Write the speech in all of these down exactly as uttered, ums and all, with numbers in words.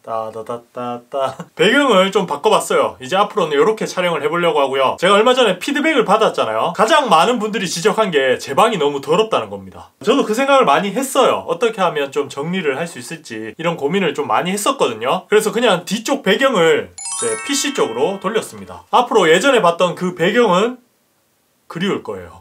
따다다따따 배경을 좀 바꿔봤어요. 이제 앞으로는 이렇게 촬영을 해보려고 하고요. 제가 얼마 전에 피드백을 받았잖아요. 가장 많은 분들이 지적한 게 제 방이 너무 더럽다는 겁니다. 저도 그 생각을 많이 했어요. 어떻게 하면 좀 정리를 할 수 있을지 이런 고민을 좀 많이 했었거든요. 그래서 그냥 뒤쪽 배경을 제 피씨 쪽으로 돌렸습니다. 앞으로 예전에 봤던 그 배경은 그리울 거예요.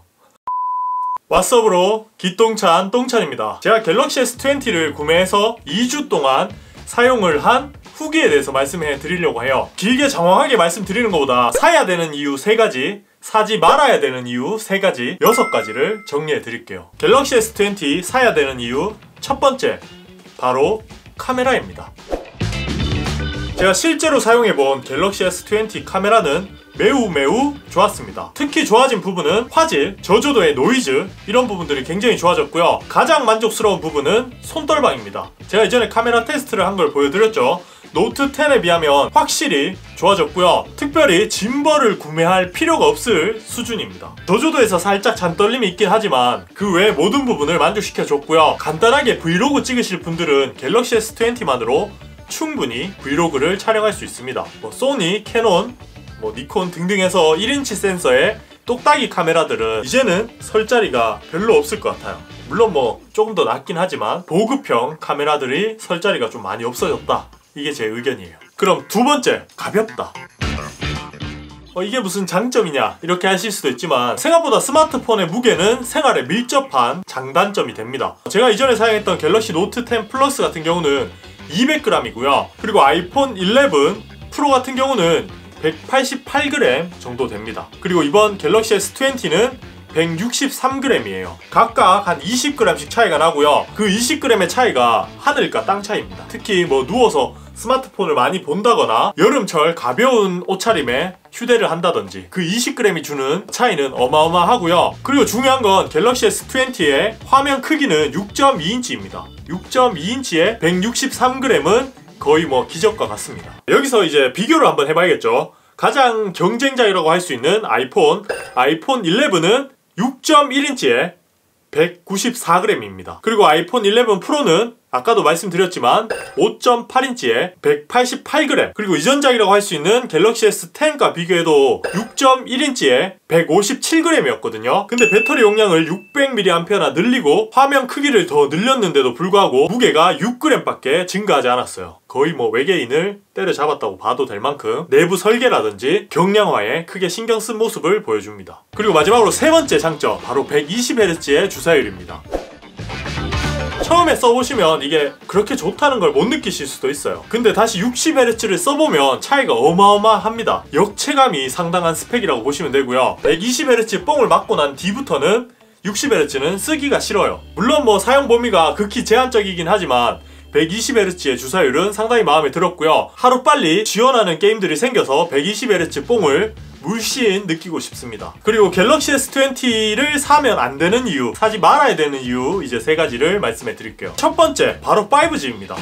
왓썹으로 기똥찬 똥찬입니다. 제가 갤럭시 에스 이십를 구매해서 이 주 동안 사용을 한 후기에 대해서 말씀해 드리려고 해요. 길게 장황하게 말씀드리는 것보다 사야 되는 이유 세 가지, 사지 말아야 되는 이유 세 가지, 여섯 가지를 정리해 드릴게요. 갤럭시 에스 이십 사야 되는 이유 첫 번째, 바로 카메라입니다. 제가 실제로 사용해본 갤럭시 에스 이십 카메라는 매우 매우 좋았습니다. 특히 좋아진 부분은 화질, 저조도의 노이즈 이런 부분들이 굉장히 좋아졌고요. 가장 만족스러운 부분은 손떨방입니다. 제가 이전에 카메라 테스트를 한 걸 보여드렸죠. 노트 텐에 비하면 확실히 좋아졌고요. 특별히 짐벌을 구매할 필요가 없을 수준입니다. 저조도에서 살짝 잔떨림이 있긴 하지만 그 외 모든 부분을 만족시켜줬고요. 간단하게 브이로그 찍으실 분들은 갤럭시 에스 이십만으로 충분히 브이로그를 촬영할 수 있습니다. 뭐 소니, 캐논, 뭐 니콘 등등해서 일 인치 센서의 똑딱이 카메라들은 이제는 설 자리가 별로 없을 것 같아요. 물론 뭐 조금 더 낫긴 하지만 보급형 카메라들이 설 자리가 좀 많이 없어졌다. 이게 제 의견이에요. 그럼 두 번째, 가볍다. 어, 이게 무슨 장점이냐 이렇게 하실 수도 있지만 생각보다 스마트폰의 무게는 생활에 밀접한 장단점이 됩니다. 제가 이전에 사용했던 갤럭시 노트 텐 플러스 같은 경우는 이백 그램이고요. 그리고 아이폰 일레븐 프로 같은 경우는 백팔십팔 그램 정도 됩니다. 그리고 이번 갤럭시 에스 이십는 백육십삼 그램이에요. 각각 한 이십 그램씩 차이가 나고요. 그 이십 그램의 차이가 하늘과 땅 차이입니다. 특히 뭐 누워서 스마트폰을 많이 본다거나 여름철 가벼운 옷차림에 휴대를 한다든지 그 이십 그램이 주는 차이는 어마어마하고요. 그리고 중요한 건 갤럭시 에스 이십의 화면 크기는 육 점 이 인치입니다. 육 점 이 인치에 백육십삼 그램은 거의 뭐 기적과 같습니다. 여기서 이제 비교를 한번 해봐야겠죠. 가장 경쟁자라고 할 수 있는 아이폰 아이폰 일레븐은 육 점 일 인치에 백구십사 그램입니다. 그리고 아이폰 일레븐 프로는 아까도 말씀드렸지만 오 점 팔 인치에 백팔십팔 그램, 그리고 이전작이라고 할 수 있는 갤럭시 에스 텐과 비교해도 육 점 일 인치에 백오십칠 그램이었거든요. 근데 배터리 용량을 육백 밀리앰페어나 늘리고 화면 크기를 더 늘렸는데도 불구하고 무게가 육 그램밖에 증가하지 않았어요. 거의 뭐 외계인을 때려잡았다고 봐도 될 만큼 내부 설계라든지 경량화에 크게 신경 쓴 모습을 보여줍니다. 그리고 마지막으로 세 번째 장점, 바로 백이십 헤르츠의 주사율입니다. 처음에 써보시면 이게 그렇게 좋다는 걸 못 느끼실 수도 있어요. 근데 다시 육십 헤르츠를 써보면 차이가 어마어마합니다. 역체감이 상당한 스펙이라고 보시면 되고요. 백이십 헤르츠 뽕을 맞고 난 뒤부터는 육십 헤르츠는 쓰기가 싫어요. 물론 뭐 사용 범위가 극히 제한적이긴 하지만 백이십 헤르츠의 주사율은 상당히 마음에 들었고요. 하루빨리 지원하는 게임들이 생겨서 백이십 헤르츠 뽕을 물씬 느끼고 싶습니다. 그리고 갤럭시 에스 이십를 사면 안 되는 이유, 사지 말아야 되는 이유, 이제 세 가지를 말씀해 드릴게요. 첫 번째, 바로 파이브지입니다.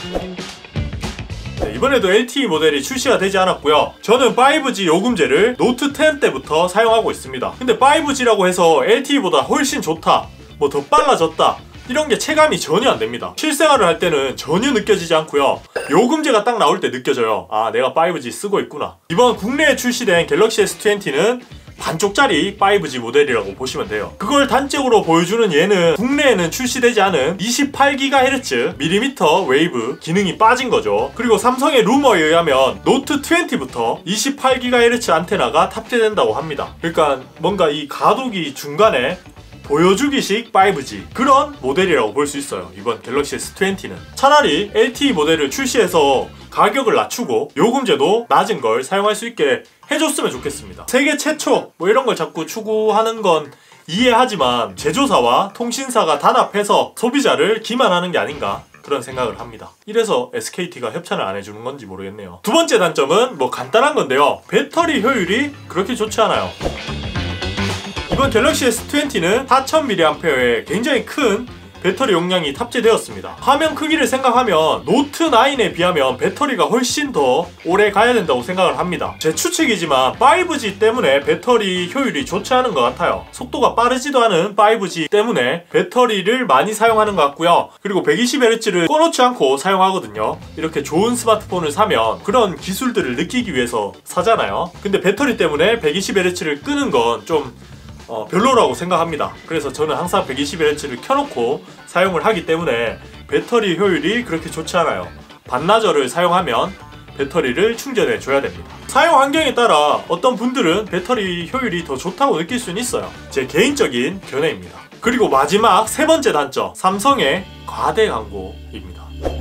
네, 이번에도 엘티이 모델이 출시가 되지 않았고요. 저는 파이브지 요금제를 노트 텐 때부터 사용하고 있습니다. 근데 파이브지라고 해서 엘티이보다 훨씬 좋다, 뭐 더 빨라졌다, 이런 게 체감이 전혀 안 됩니다. 실생활을 할 때는 전혀 느껴지지 않고요. 요금제가 딱 나올 때 느껴져요. 아, 내가 파이브지 쓰고 있구나. 이번 국내에 출시된 갤럭시 에스 이십는 반쪽짜리 파이브지 모델이라고 보시면 돼요. 그걸 단적으로 보여주는 예는 국내에는 출시되지 않은 이십팔 기가헤르츠 밀리미터 웨이브 기능이 빠진 거죠. 그리고 삼성의 루머에 의하면 노트 이십부터 이십팔 기가헤르츠 안테나가 탑재된다고 합니다. 그러니까 뭔가 이 가독이 중간에 보여주기식 파이브지 그런 모델이라고 볼 수 있어요. 이번 갤럭시 에스 이십는 차라리 엘티이 모델을 출시해서 가격을 낮추고 요금제도 낮은 걸 사용할 수 있게 해줬으면 좋겠습니다. 세계 최초 뭐 이런 걸 자꾸 추구하는 건 이해하지만 제조사와 통신사가 단합해서 소비자를 기만하는 게 아닌가 그런 생각을 합니다. 이래서 에스케이티가 협찬을 안 해주는 건지 모르겠네요. 두 번째 단점은 뭐 간단한 건데요. 배터리 효율이 그렇게 좋지 않아요. 이번 갤럭시 에스 이십는 사천 밀리앰페어의 굉장히 큰 배터리 용량이 탑재되었습니다. 화면 크기를 생각하면 노트 나인에 비하면 배터리가 훨씬 더 오래 가야 된다고 생각을 합니다. 제 추측이지만 파이브 지 때문에 배터리 효율이 좋지 않은 것 같아요. 속도가 빠르지도 않은 파이브 지 때문에 배터리를 많이 사용하는 것 같고요. 그리고 백이십 헤르츠를 꺼놓지 않고 사용하거든요. 이렇게 좋은 스마트폰을 사면 그런 기술들을 느끼기 위해서 사잖아요. 근데 배터리 때문에 백이십 헤르츠를 끄는 건 좀 어, 별로라고 생각합니다. 그래서 저는 항상 백이십 헤르츠를 켜놓고 사용을 하기 때문에 배터리 효율이 그렇게 좋지 않아요. 반나절을 사용하면 배터리를 충전해 줘야 됩니다. 사용 환경에 따라 어떤 분들은 배터리 효율이 더 좋다고 느낄 수는 있어요. 제 개인적인 견해입니다. 그리고 마지막 세 번째 단점, 삼성의 과대 광고입니다.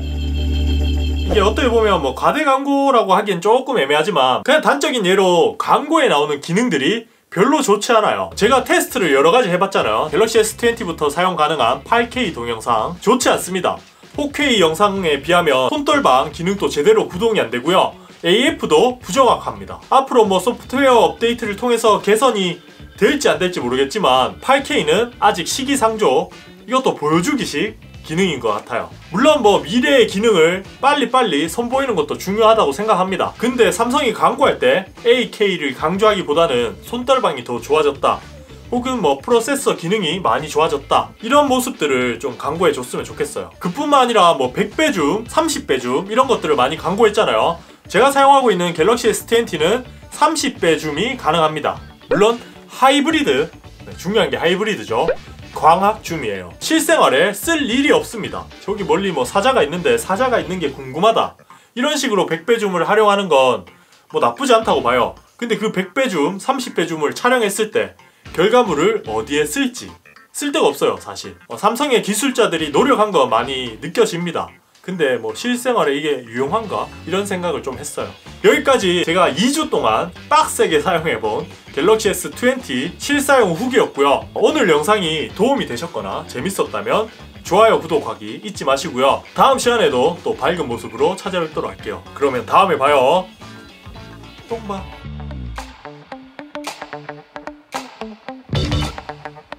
이게 어떻게 보면 뭐 과대 광고라고 하기엔 조금 애매하지만 그냥 단적인 예로 광고에 나오는 기능들이 별로 좋지 않아요. 제가 테스트를 여러가지 해봤잖아요. 갤럭시 에스 이십부터 사용 가능한 팔 케이 동영상 좋지 않습니다. 포 케이 영상에 비하면 손떨방 기능도 제대로 구동이 안되고요. 에이에프도 부정확합니다. 앞으로 뭐 소프트웨어 업데이트를 통해서 개선이 될지 안될지 모르겠지만 팔 케이는 아직 시기상조, 이것도 보여주기식 기능인 것 같아요. 물론 뭐 미래의 기능을 빨리빨리 선보이는 것도 중요하다고 생각합니다. 근데 삼성이 광고할 때 에이 케이를 강조하기보다는 손떨방이 더 좋아졌다, 혹은 뭐 프로세서 기능이 많이 좋아졌다, 이런 모습들을 좀 광고해 줬으면 좋겠어요. 그뿐만 아니라 뭐 백 배 줌, 삼십 배 줌 이런 것들을 많이 광고했잖아요. 제가 사용하고 있는 갤럭시 에스 이십는 삼십 배 줌이 가능합니다. 물론 하이브리드, 네, 중요한 게 하이브리드죠. 광학 줌이에요. 실생활에 쓸 일이 없습니다. 저기 멀리 뭐 사자가 있는데 사자가 있는 게 궁금하다, 이런 식으로 백 배 줌을 활용하는 건 뭐 나쁘지 않다고 봐요. 근데 그 백 배 줌, 삼십 배 줌을 촬영했을 때 결과물을 어디에 쓸지 쓸데가 없어요 사실. 어, 삼성의 기술자들이 노력한 거 많이 느껴집니다. 근데 뭐 실생활에 이게 유용한가? 이런 생각을 좀 했어요. 여기까지 제가 이 주 동안 빡세게 사용해본 갤럭시 에스 이십 실사용 후기였고요. 오늘 영상이 도움이 되셨거나 재밌었다면 좋아요, 구독하기 잊지 마시고요. 다음 시간에도 또 밝은 모습으로 찾아뵙도록 할게요. 그러면 다음에 봐요. 똥봐.